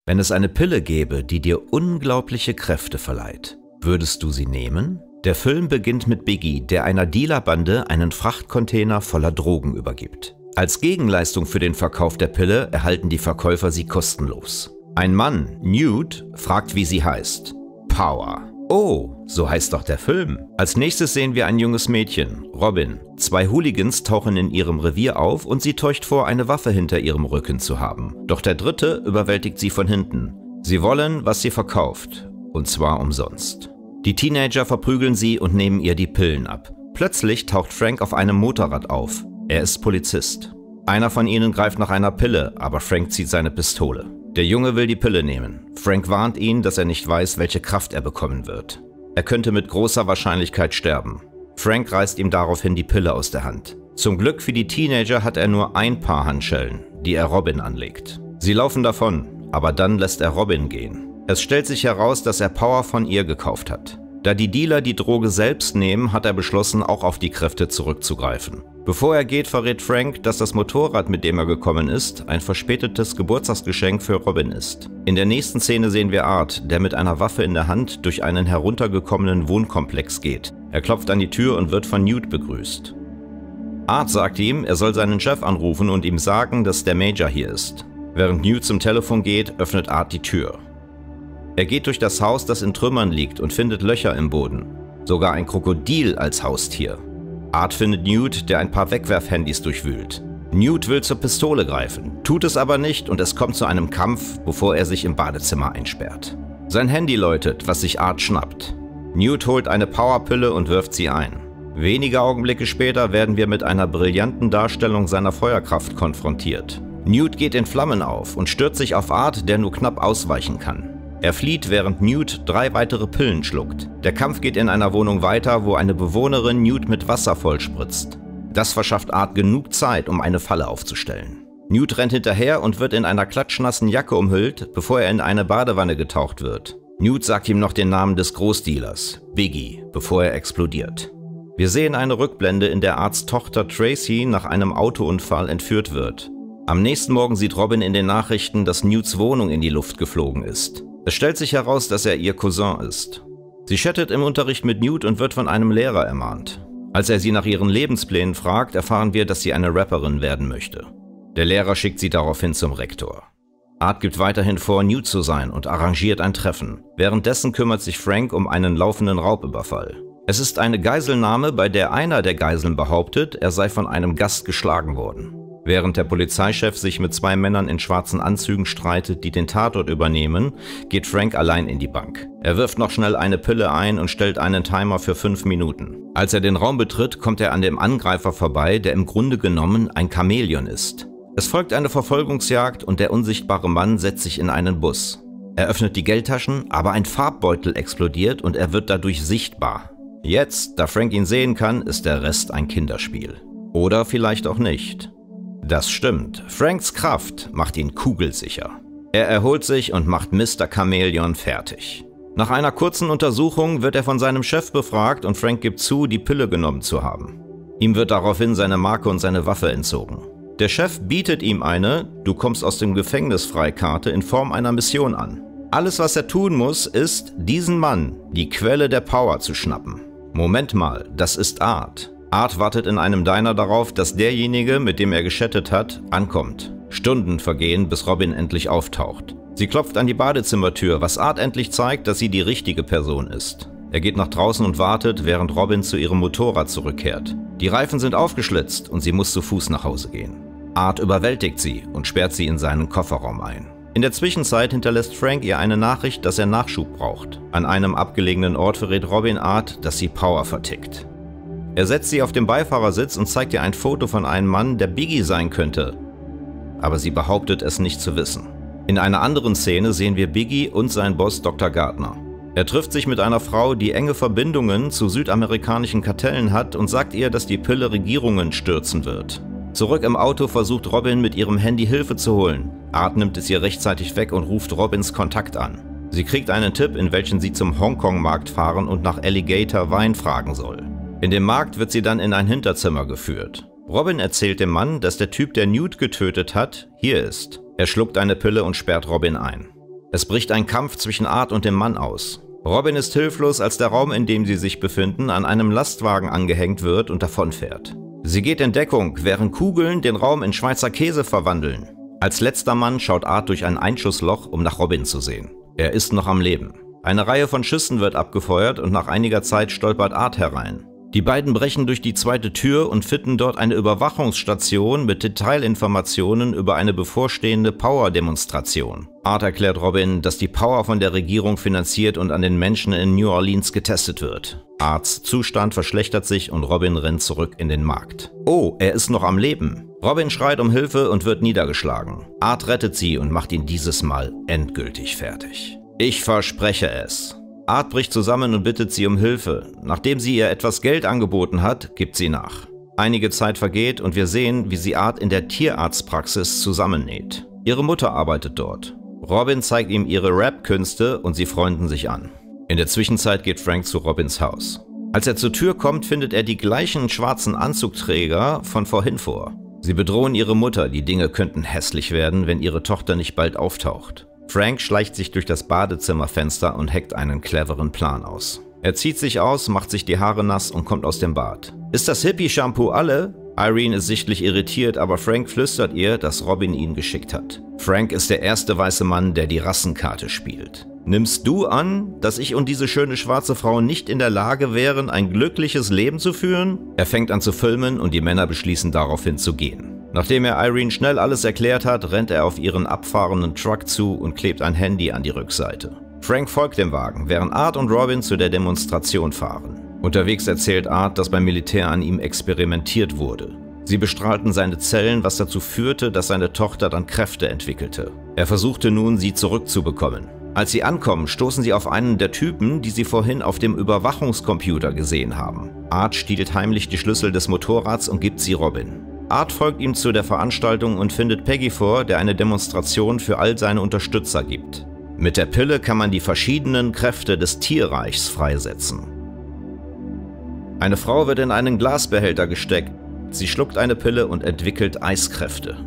Wenn es eine Pille gäbe, die dir unglaubliche Kräfte verleiht, würdest du sie nehmen? Der Film beginnt mit Biggie, der einer Dealerbande einen Frachtcontainer voller Drogen übergibt. Als Gegenleistung für den Verkauf der Pille erhalten die Verkäufer sie kostenlos. Ein Mann, Newt, fragt, wie sie heißt. Power. Oh, so heißt doch der Film. Als nächstes sehen wir ein junges Mädchen, Robin. Zwei Hooligans tauchen in ihrem Revier auf und sie täuscht vor, eine Waffe hinter ihrem Rücken zu haben. Doch der Dritte überwältigt sie von hinten. Sie wollen, was sie verkauft. Und zwar umsonst. Die Teenager verprügeln sie und nehmen ihr die Pillen ab. Plötzlich taucht Frank auf einem Motorrad auf. Er ist Polizist. Einer von ihnen greift nach einer Pille, aber Frank zieht seine Pistole. Der Junge will die Pille nehmen. Frank warnt ihn, dass er nicht weiß, welche Kraft er bekommen wird. Er könnte mit großer Wahrscheinlichkeit sterben. Frank reißt ihm daraufhin die Pille aus der Hand. Zum Glück für die Teenager hat er nur ein paar Handschellen, die er Robin anlegt. Sie laufen davon, aber dann lässt er Robin gehen. Es stellt sich heraus, dass er Power von ihr gekauft hat. Da die Dealer die Droge selbst nehmen, hat er beschlossen, auch auf die Kräfte zurückzugreifen. Bevor er geht, verrät Frank, dass das Motorrad, mit dem er gekommen ist, ein verspätetes Geburtstagsgeschenk für Robin ist. In der nächsten Szene sehen wir Art, der mit einer Waffe in der Hand durch einen heruntergekommenen Wohnkomplex geht. Er klopft an die Tür und wird von Newt begrüßt. Art sagt ihm, er soll seinen Chef anrufen und ihm sagen, dass der Major hier ist. Während Newt zum Telefon geht, öffnet Art die Tür. Er geht durch das Haus, das in Trümmern liegt, und findet Löcher im Boden. Sogar ein Krokodil als Haustier. Art findet Newt, der ein paar Wegwerfhandys durchwühlt. Newt will zur Pistole greifen, tut es aber nicht und es kommt zu einem Kampf, bevor er sich im Badezimmer einsperrt. Sein Handy läutet, was sich Art schnappt. Newt holt eine Powerpille und wirft sie ein. Wenige Augenblicke später werden wir mit einer brillanten Darstellung seiner Feuerkraft konfrontiert. Newt geht in Flammen auf und stürzt sich auf Art, der nur knapp ausweichen kann. Er flieht, während Newt 3 weitere Pillen schluckt. Der Kampf geht in einer Wohnung weiter, wo eine Bewohnerin Newt mit Wasser vollspritzt. Das verschafft Art genug Zeit, um eine Falle aufzustellen. Newt rennt hinterher und wird in einer klatschnassen Jacke umhüllt, bevor er in eine Badewanne getaucht wird. Newt sagt ihm noch den Namen des Großdealers, Biggie, bevor er explodiert. Wir sehen eine Rückblende, in der Arts Tochter Tracy nach einem Autounfall entführt wird. Am nächsten Morgen sieht Robin in den Nachrichten, dass Newts Wohnung in die Luft geflogen ist. Es stellt sich heraus, dass er ihr Cousin ist. Sie chattet im Unterricht mit Newt und wird von einem Lehrer ermahnt. Als er sie nach ihren Lebensplänen fragt, erfahren wir, dass sie eine Rapperin werden möchte. Der Lehrer schickt sie daraufhin zum Rektor. Art gibt weiterhin vor, Newt zu sein und arrangiert ein Treffen. Währenddessen kümmert sich Frank um einen laufenden Raubüberfall. Es ist eine Geiselnahme, bei der einer der Geiseln behauptet, er sei von einem Gast geschlagen worden. Während der Polizeichef sich mit 2 Männern in schwarzen Anzügen streitet, die den Tatort übernehmen, geht Frank allein in die Bank. Er wirft noch schnell eine Pille ein und stellt einen Timer für 5 Minuten. Als er den Raum betritt, kommt er an dem Angreifer vorbei, der im Grunde genommen ein Chamäleon ist. Es folgt eine Verfolgungsjagd und der unsichtbare Mann setzt sich in einen Bus. Er öffnet die Geldtaschen, aber ein Farbbeutel explodiert und er wird dadurch sichtbar. Jetzt, da Frank ihn sehen kann, ist der Rest ein Kinderspiel. Oder vielleicht auch nicht. Das stimmt. Franks Kraft macht ihn kugelsicher. Er erholt sich und macht Mr. Chamäleon fertig. Nach einer kurzen Untersuchung wird er von seinem Chef befragt und Frank gibt zu, die Pille genommen zu haben. Ihm wird daraufhin seine Marke und seine Waffe entzogen. Der Chef bietet ihm eine "Du kommst aus dem Gefängnis frei"-Karte in Form einer Mission an. Alles, was er tun muss, ist, diesen Mann, die Quelle der Power, zu schnappen. Moment mal, das ist Art. Art wartet in einem Diner darauf, dass derjenige, mit dem er geschattet hat, ankommt. Stunden vergehen, bis Robin endlich auftaucht. Sie klopft an die Badezimmertür, was Art endlich zeigt, dass sie die richtige Person ist. Er geht nach draußen und wartet, während Robin zu ihrem Motorrad zurückkehrt. Die Reifen sind aufgeschlitzt und sie muss zu Fuß nach Hause gehen. Art überwältigt sie und sperrt sie in seinen Kofferraum ein. In der Zwischenzeit hinterlässt Frank ihr eine Nachricht, dass er Nachschub braucht. An einem abgelegenen Ort verrät Robin Art, dass sie Power vertickt. Er setzt sie auf den Beifahrersitz und zeigt ihr ein Foto von einem Mann, der Biggie sein könnte. Aber sie behauptet es nicht zu wissen. In einer anderen Szene sehen wir Biggie und sein Boss Dr. Gardner. Er trifft sich mit einer Frau, die enge Verbindungen zu südamerikanischen Kartellen hat und sagt ihr, dass die Pille Regierungen stürzen wird. Zurück im Auto versucht Robin mit ihrem Handy Hilfe zu holen. Art nimmt es ihr rechtzeitig weg und ruft Robins Kontakt an. Sie kriegt einen Tipp, in welchen sie zum Hongkong-Markt fahren und nach Alligator Wein fragen soll. In dem Markt wird sie dann in ein Hinterzimmer geführt. Robin erzählt dem Mann, dass der Typ, der Newt getötet hat, hier ist. Er schluckt eine Pille und sperrt Robin ein. Es bricht ein Kampf zwischen Art und dem Mann aus. Robin ist hilflos, als der Raum, in dem sie sich befinden, an einem Lastwagen angehängt wird und davonfährt. Sie geht in Deckung, während Kugeln den Raum in Schweizer Käse verwandeln. Als letzter Mann schaut Art durch ein Einschussloch, um nach Robin zu sehen. Er ist noch am Leben. Eine Reihe von Schüssen wird abgefeuert und nach einiger Zeit stolpert Art herein. Die beiden brechen durch die zweite Tür und finden dort eine Überwachungsstation mit Detailinformationen über eine bevorstehende Power-Demonstration. Art erklärt Robin, dass die Power von der Regierung finanziert und an den Menschen in New Orleans getestet wird. Arts Zustand verschlechtert sich und Robin rennt zurück in den Markt. Oh, er ist noch am Leben. Robin schreit um Hilfe und wird niedergeschlagen. Art rettet sie und macht ihn dieses Mal endgültig fertig. Ich verspreche es. Art bricht zusammen und bittet sie um Hilfe. Nachdem sie ihr etwas Geld angeboten hat, gibt sie nach. Einige Zeit vergeht und wir sehen, wie sie Art in der Tierarztpraxis zusammennäht. Ihre Mutter arbeitet dort. Robin zeigt ihm ihre Rap-Künste und sie freunden sich an. In der Zwischenzeit geht Frank zu Robins Haus. Als er zur Tür kommt, findet er die gleichen schwarzen Anzugträger von vorhin vor. Sie bedrohen ihre Mutter, die Dinge könnten hässlich werden, wenn ihre Tochter nicht bald auftaucht. Frank schleicht sich durch das Badezimmerfenster und heckt einen cleveren Plan aus. Er zieht sich aus, macht sich die Haare nass und kommt aus dem Bad. Ist das Hippie-Shampoo alle? Irene ist sichtlich irritiert, aber Frank flüstert ihr, dass Robin ihn geschickt hat. Frank ist der erste weiße Mann, der die Rassenkarte spielt. Nimmst du an, dass ich und diese schöne schwarze Frau nicht in der Lage wären, ein glückliches Leben zu führen? Er fängt an zu filmen und die Männer beschließen daraufhin zu gehen. Nachdem er Irene schnell alles erklärt hat, rennt er auf ihren abfahrenden Truck zu und klebt ein Handy an die Rückseite. Frank folgt dem Wagen, während Art und Robin zu der Demonstration fahren. Unterwegs erzählt Art, dass beim Militär an ihm experimentiert wurde. Sie bestrahlten seine Zellen, was dazu führte, dass seine Tochter dann Kräfte entwickelte. Er versuchte nun, sie zurückzubekommen. Als sie ankommen, stoßen sie auf einen der Typen, die sie vorhin auf dem Überwachungscomputer gesehen haben. Art stiehlt heimlich die Schlüssel des Motorrads und gibt sie Robin. Art folgt ihm zu der Veranstaltung und findet Peggy vor, der eine Demonstration für all seine Unterstützer gibt. Mit der Pille kann man die verschiedenen Kräfte des Tierreichs freisetzen. Eine Frau wird in einen Glasbehälter gesteckt. Sie schluckt eine Pille und entwickelt Eiskräfte.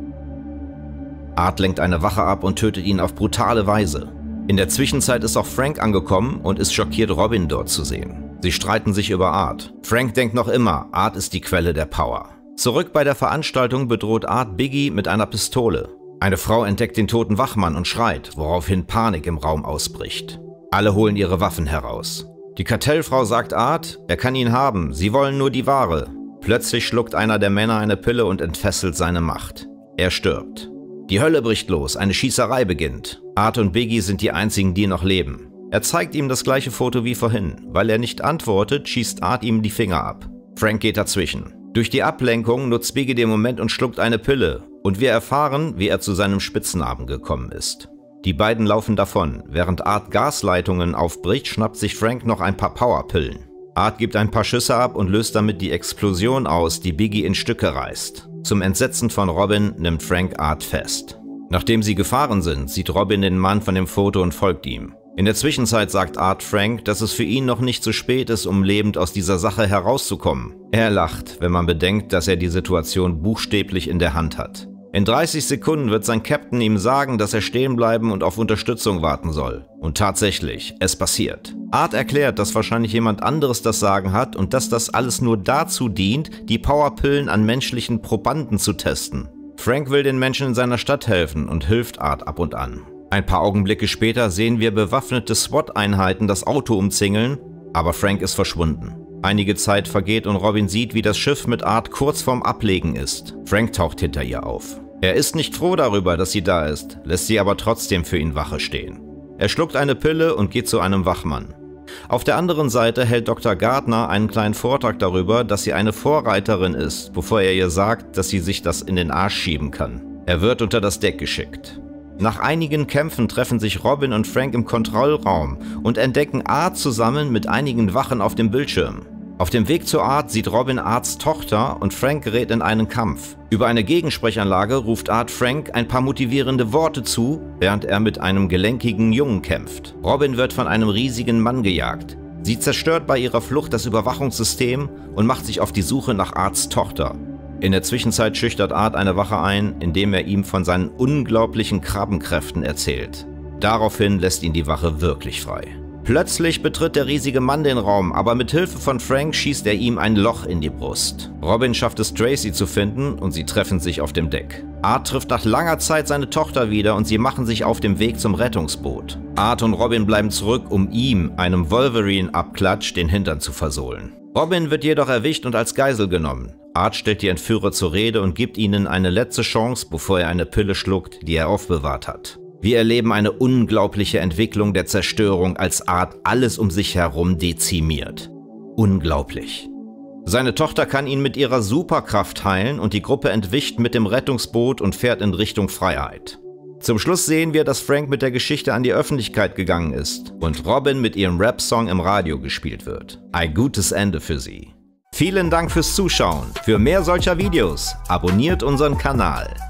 Art lenkt eine Wache ab und tötet ihn auf brutale Weise. In der Zwischenzeit ist auch Frank angekommen und ist schockiert, Robin dort zu sehen. Sie streiten sich über Art. Frank denkt noch immer, Art ist die Quelle der Power. Zurück bei der Veranstaltung bedroht Art Biggie mit einer Pistole. Eine Frau entdeckt den toten Wachmann und schreit, woraufhin Panik im Raum ausbricht. Alle holen ihre Waffen heraus. Die Kartellfrau sagt Art, er kann ihn haben, sie wollen nur die Ware. Plötzlich schluckt einer der Männer eine Pille und entfesselt seine Macht. Er stirbt. Die Hölle bricht los, eine Schießerei beginnt. Art und Biggie sind die einzigen, die noch leben. Er zeigt ihm das gleiche Foto wie vorhin. Weil er nicht antwortet, schießt Art ihm die Finger ab. Frank geht dazwischen. Durch die Ablenkung nutzt Biggie den Moment und schluckt eine Pille. Und wir erfahren, wie er zu seinem Spitznamen gekommen ist. Die beiden laufen davon. Während Art Gasleitungen aufbricht, schnappt sich Frank noch ein paar Powerpillen. Art gibt ein paar Schüsse ab und löst damit die Explosion aus, die Biggie in Stücke reißt. Zum Entsetzen von Robin nimmt Frank Art fest. Nachdem sie gefahren sind, sieht Robin den Mann von dem Foto und folgt ihm. In der Zwischenzeit sagt Art Frank, dass es für ihn noch nicht zu spät ist, um lebend aus dieser Sache herauszukommen. Er lacht, wenn man bedenkt, dass er die Situation buchstäblich in der Hand hat. In 30 Sekunden wird sein Captain ihm sagen, dass er stehen bleiben und auf Unterstützung warten soll. Und tatsächlich, es passiert. Art erklärt, dass wahrscheinlich jemand anderes das Sagen hat und dass das alles nur dazu dient, die Powerpillen an menschlichen Probanden zu testen. Frank will den Menschen in seiner Stadt helfen und hilft Art ab und an. Ein paar Augenblicke später sehen wir bewaffnete SWAT-Einheiten das Auto umzingeln, aber Frank ist verschwunden. Einige Zeit vergeht und Robin sieht, wie das Schiff mit Art kurz vorm Ablegen ist. Frank taucht hinter ihr auf. Er ist nicht froh darüber, dass sie da ist, lässt sie aber trotzdem für ihn Wache stehen. Er schluckt eine Pille und geht zu einem Wachmann. Auf der anderen Seite hält Dr. Gardner einen kleinen Vortrag darüber, dass sie eine Vorreiterin ist, bevor er ihr sagt, dass sie sich das in den Arsch schieben kann. Er wird unter das Deck geschickt. Nach einigen Kämpfen treffen sich Robin und Frank im Kontrollraum und entdecken Art zusammen mit einigen Wachen auf dem Bildschirm. Auf dem Weg zur Art sieht Robin Arts Tochter und Frank gerät in einen Kampf. Über eine Gegensprechanlage ruft Art Frank ein paar motivierende Worte zu, während er mit einem gelenkigen Jungen kämpft. Robin wird von einem riesigen Mann gejagt. Sie zerstört bei ihrer Flucht das Überwachungssystem und macht sich auf die Suche nach Arts Tochter. In der Zwischenzeit schüchtert Art eine Wache ein, indem er ihm von seinen unglaublichen Krabbenkräften erzählt. Daraufhin lässt ihn die Wache wirklich frei. Plötzlich betritt der riesige Mann den Raum, aber mit Hilfe von Frank schießt er ihm ein Loch in die Brust. Robin schafft es, Tracy zu finden und sie treffen sich auf dem Deck. Art trifft nach langer Zeit seine Tochter wieder und sie machen sich auf dem Weg zum Rettungsboot. Art und Robin bleiben zurück, um ihm, einem Wolverine-Abklatsch, den Hintern zu versohlen. Robin wird jedoch erwischt und als Geisel genommen. Art stellt die Entführer zur Rede und gibt ihnen eine letzte Chance, bevor er eine Pille schluckt, die er aufbewahrt hat. Wir erleben eine unglaubliche Entwicklung der Zerstörung, als Art alles um sich herum dezimiert. Unglaublich. Seine Tochter kann ihn mit ihrer Superkraft heilen und die Gruppe entwischt mit dem Rettungsboot und fährt in Richtung Freiheit. Zum Schluss sehen wir, dass Frank mit der Geschichte an die Öffentlichkeit gegangen ist und Robin mit ihrem Rap-Song im Radio gespielt wird. Ein gutes Ende für sie. Vielen Dank fürs Zuschauen. Für mehr solcher Videos abonniert unseren Kanal.